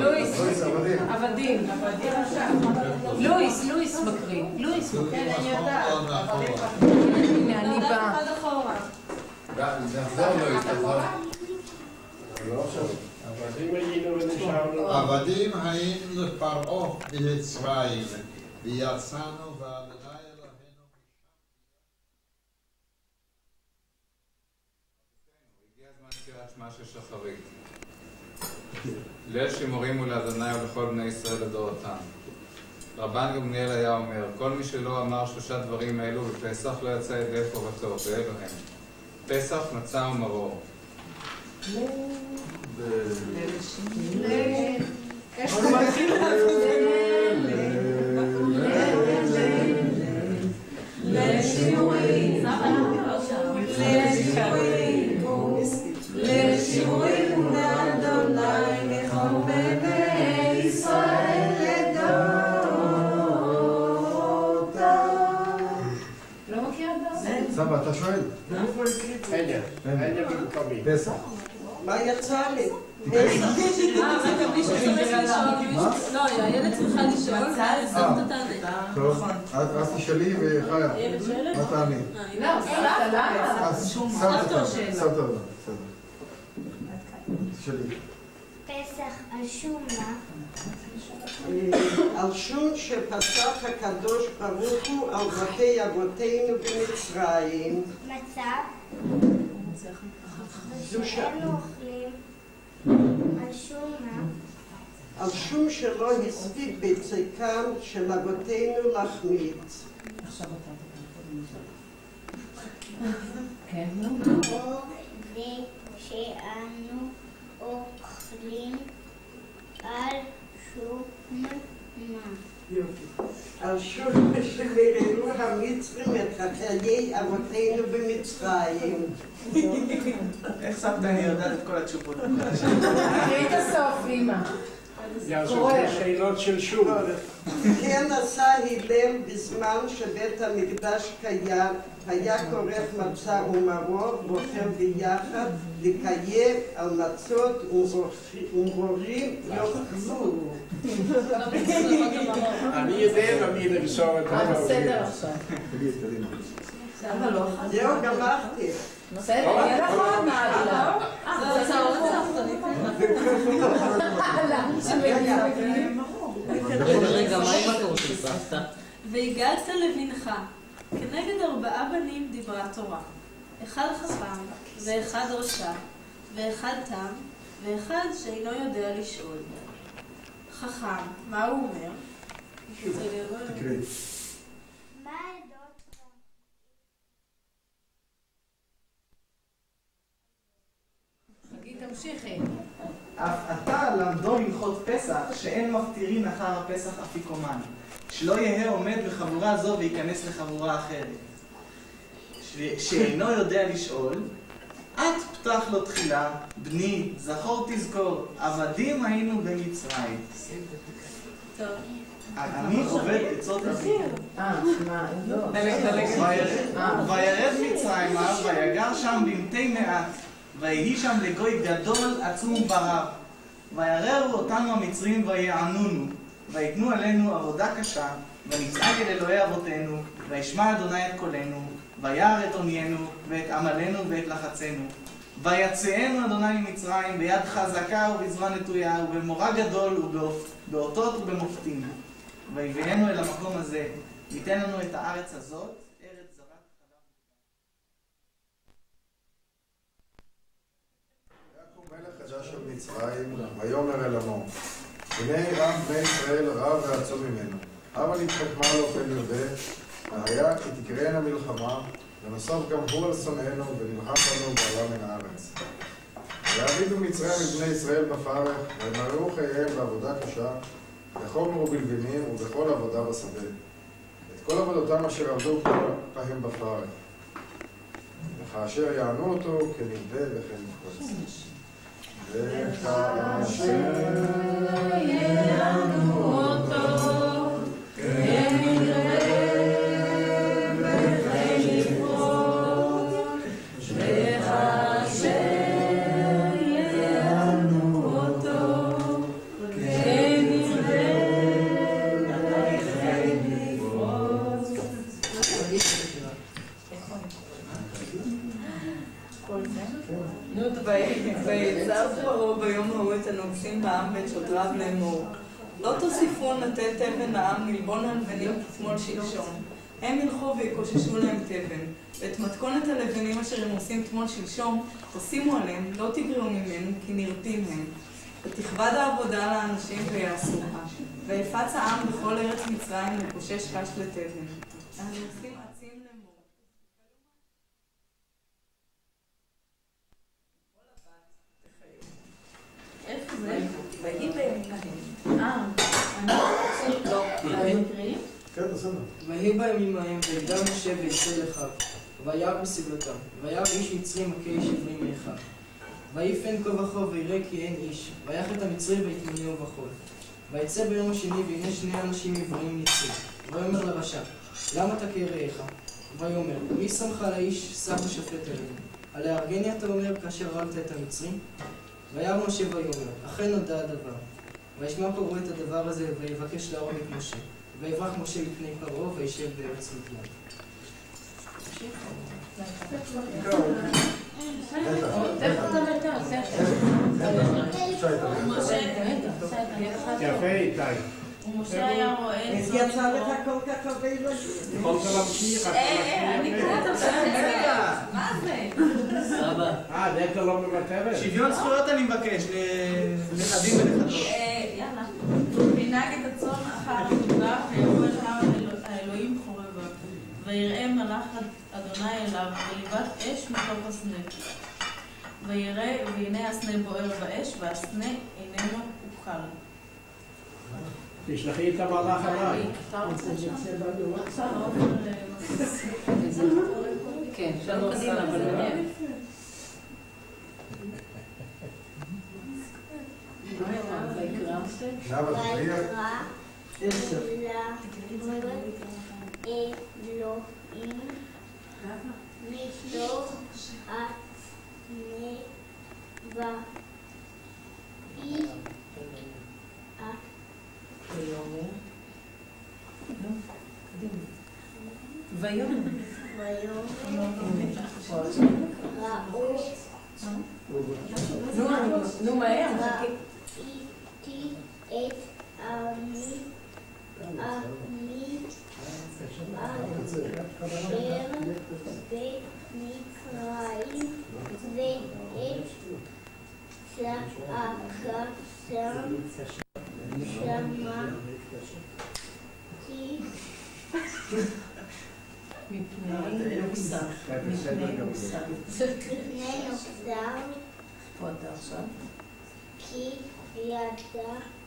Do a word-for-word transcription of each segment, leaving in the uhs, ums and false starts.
לואיס, עבדים. לואיס, לואיס מקריא. לואיס מקריא. אני יודעת. הנה, אני באה. נחזור לואיס, תחזור. עבדים היינו לפרעה במצרים, ויצאנו ואדוני אלוהינו הגיע הזמן קריאת שמע של שחרית. ליל שימורים הוא לאדוני ולכל בני ישראל לדורותם. רבן גמליאל היה אומר, כל מי שלא אמר שלושה דברים אלו בפסח לא יצא ידי חובתו, ואלו הם פסח, מצה ומרור. סבא, אתה שואל? הנה, הנה במקומי. פסח. מה יצא לי? אה, רגע, מישהו צריך לשאול. לא, הילד צריכה לשאול, ואז אתה תענה. טוב, אז תשאלי וחיה. מה תעני? לא, סבתא, למה? סבתא, סבתא, בסדר. תשאלי. פסח על שום מה? על שום שפסח הקדוש ברוך הוא על בתי אבותינו במצרים. מצב? שאנו אוכלים על שום מה? על שום שלא הספיק בצקם של אבותינו להחמיץ. עכשיו אתה כן, נו. או זה שאנו אוכלים על שום מה? על שום שביררו המצרים את חיי אבותינו במצרים. איך סבתא אני יודעת את כל התשובות? תראי את הסוף, אמא. יעשו שאלות של שום. כן עשה הלל בזמן שבית המקדש קיים, היה כורך מצה ומרור, בוחר ביחד, לקיים על מצות ומרורים יאכלו. אני יודע ומי למסור את מה בסדר עכשיו? זהו, גמרתי. בסדר, יהיה נכון, מה? זה הצעות רגע, מה עם הקור של סבתא? והגעת לבנך, כנגד ארבעה בנים דיברה תורה. אחד חכם, ואחד רשע, ואחד תם, ואחד שאינו יודע לשאול. חכם, מה הוא אומר? תקראי. מה העדות? תגיד, תמשיכי. אף אתה למדו הלכות פסח שאין מפטירין אחר הפסח אפיקומן, שלא יהא עומד בחבורה זו וייכנס לחבורה אחרת, שאינו יודע לשאול. את פתח לו תחילה, בני, זכור תזכור, עבדים היינו במצרים. טוב. אני עובד עצות אבי. אה, מה, לא. וירד מצרימה, ויגר שם במתי מעט, ויהי שם לגוי גדול עצום ברב. ויררו אותנו המצרים ויענונו, ויתנו עלינו עבודה קשה, ונצעק אל אלוהי אבותינו, וישמע אדוני את קולנו, וירא את עוניינו, ואת עמלנו ואת לחצנו. ויצאנו אדוני ממצרים ביד חזקה ובזרוע נטויה, ובמורא גדול ובאותות ובמופתים. ויביאנו אל המקום הזה, ייתן לנו את הארץ הזאת, ארץ זבת חלב. יקום מלך חדש של מצרים, ויאמר אל עמו, הנה רב בני ישראל רב ועצום ממנו. הבה נתחכמה לו פן יודה, והיה כי תקראנה מלחמה, ונוסף גם הוא על שונאינו, ונלחם בנו בעלה מן הארץ. ויעבידו מצרים את בני ישראל בפרך, וימררו חייהם בעבודה קשה, בכל מרובלבינים ובכל עבודה בשדה. את כל עבודתם אשר עבדו פהם בפרך. וכאשר יענו אותו, כנרבה וכנפקוץ. וכאשר יענו אותו, כנרבה וכאשר יענו אותו, ויעש פרעה ביום ההוא את הנוגסים בעם ואת שוטריו לאמור. לא תוסיפון לתת תבן לעם מלבון הלבנים כשמאל שלשום. הם ילכו ויקוששו להם תבן, ואת מתכונת הלבנים אשר הם עושים תמול שלשום, תשימו עליהם, לא תגרעו ממנו, כי נרפים הם. ותכבד העבודה לאנשים ויעשוה. ויפץ העם בכל ארץ מצרים לקושש קש לתבן. הנוגסים עצים לאמור. איפה זה? ויהי בימים אה, אני רוצה לא. אני מקריא? כן, בסדר. ויהי בימים ההם ויגדל משה וישראל אחיו, וירא בסבלותם, וירא איש מצרי מכה איש עברי מאחיו. ויפן כה וכה ויראה כי אין איש, ויך את המצרי ויטמנהו בחול. ויצא ביום השני והנה שני אנשים עבריים מצרי. ויאמר לרשע, למה תכה רעך? ויאמר, מי שמך לאיש שר ושפט עלינו? הלהרגני אתה אומר כאשר הרגת את המצרי? וירא משה ויאמר, אכן נודע הדבר. וישמע פרעה את הדבר הזה ויבקש להרוג את משה. ויברח משה מפני פרעה וישב בארץ מדיין. יפה איתי. ומשה היה רואה איך יצא לך כל כך הרבה ילדים? יכולת להמשיך, אתה אה, אני קוראת עכשיו. מה זה? סבא. אה, דקה לא מוותרת? שוויון זכויות אני מבקש, לנכדים ולנכדות. יאללה. וינהג את הצאן אחר החוגה ויבוא אל הר האלוהים חורבה. ויראה מלאך אדוני אליו וליבת אש מתוך הסנה. ויראה והנה הסנה בוער באש והסנה איננו אוכל. תשלחי את המלאך עליי. אתה רוצה שם? עכשיו כן, שלום קדימה, אבל מעניין. ויקרא אלוהים מתוך הסנה ויאמר נו מהר, ראיתי את עמי עמי אשר במצרים ואת צעקתם שמעתי מפני נוסף, מפני נוסף. מפני נוסף פה אתה עכשיו? כי ידעתי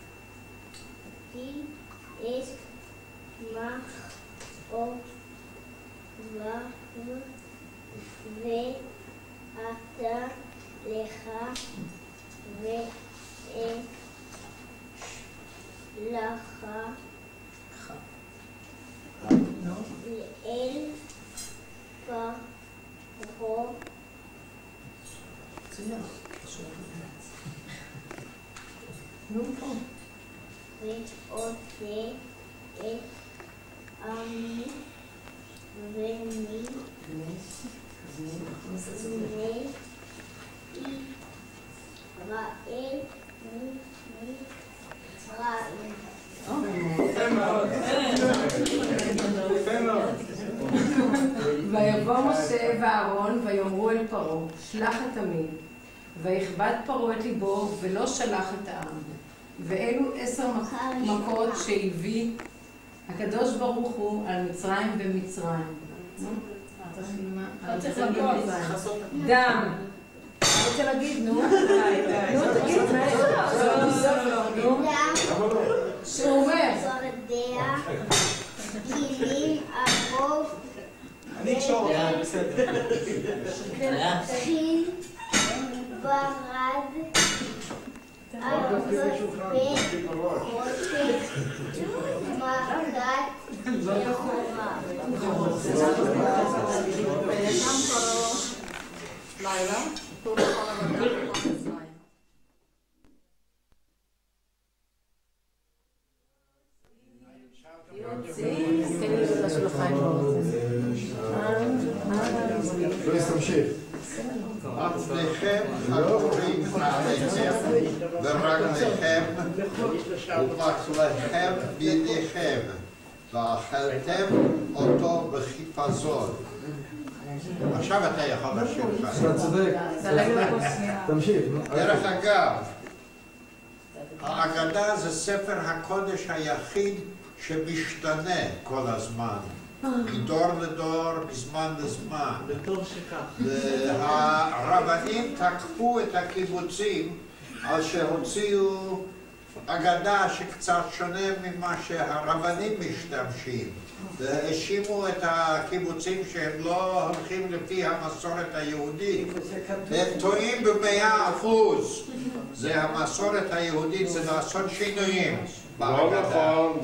את מכאוביו ואתה לך ואשלח לאל פרעה נו פה. ועושה את עמי בני בני ישראל ממצרים. יפה מאוד. יפה מאוד. ויבוא משה ואהרון ויאמרו אל פרעה, שלח את עמי. ויכבד פרעה את ליבו ולא שלח את העם. ואלו עשר מכות שהביא הקדוש ברוך הוא על מצרים במצרים. דם. אני רוצה להגיד, נו. נו, תגיד, שהוא אומר. צורדיה, קינים, ארוב, אני אקשור, בסדר. חין, ברד, ארוב, וחוטף, מכת לכאורה. לילה, כל אחד מצרים. לא יסתמשיך. עצמכם חגורים נעליכם ורגליכם ומקלכם בידיכם, ואכלתם אותו בחיפזון. עכשיו אתה יכול לשיר לך. אתה צודק. תמשיך. דרך אגב, ההגדה זה ספר הקודש היחיד שמשתנה כל הזמן. מדור לדור, מזמן לזמן. וטוב שכך. והרבנים תקפו את הקיבוצים על שהוציאו אגדה שקצת שונה ממה שהרבנים משתמשים. והאשימו את הקיבוצים שהם לא הולכים לפי המסורת היהודית. הם טועים במאה אחוז. זה המסורת היהודית, זה לעשות שינויים. לא נכון,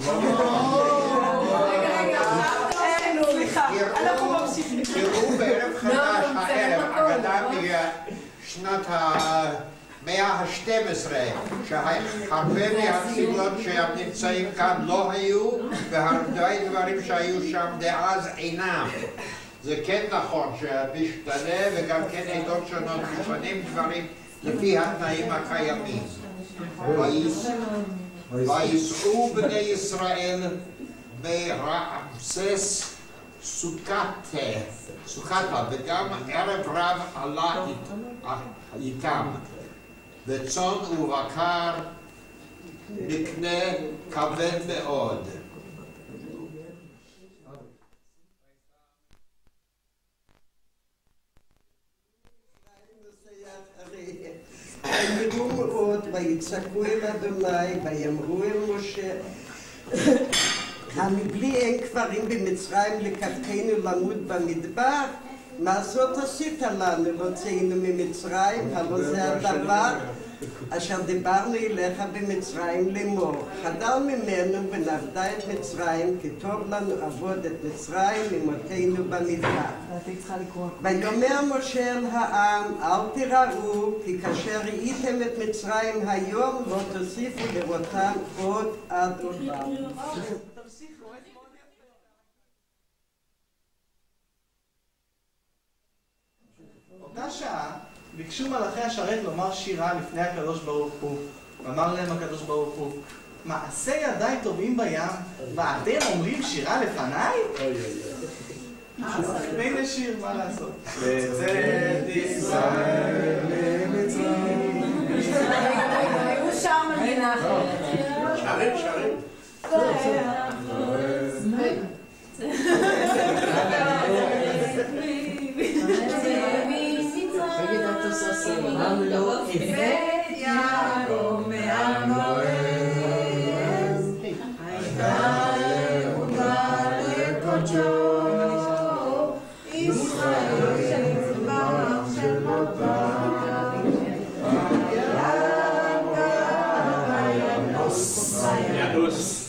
תראו בערב חדש הערב, אגדה משנת המאה ה-שתים עשרה, שהרבה מהתפילות שנמצאים כאן לא היו, והרבה דברים שהיו שם דאז אינם. זה כן נכון שמשתנה, וגם כן עדות שונות משנים דברים לפי התנאים הקיימים. ויצאו בני ישראל מרעמסס סוכתה, סוכתה, וגם ערב רב עלה איתם, וצאן ובקר נקנה כבד מאוד. ויראו מאוד, ויצעקו אל אדוני, ויאמרו אל משה, המבלי אין קברים במצרים לקחתנו למות במדבר? מה זאת עשית לנו להוציאנו ממצרים? הלא זה הדבר אשר דיברנו אליך במצרים לאמור. חדל ממנו ונפדה את מצרים, כי טוב לנו עבוד את מצרים ממותנו במדבר. ויאמר משה אל העם, אל תיראו, כי כאשר ראיתם את מצרים היום, לא תוסיפו לראותם עוד עד עולם. אותה שעה ביקשו מלאכי השרת לומר שירה לפני הקדוש ברוך הוא. ואמר להם הקדוש ברוך הוא, מעשה ידיי טובעים בים, ואתם אומרים שירה לפניי? בין שיר, מה לעשות? לצאת ישראל למצרים. היו שם מדינה אחרת. שרים, שרים. ינוס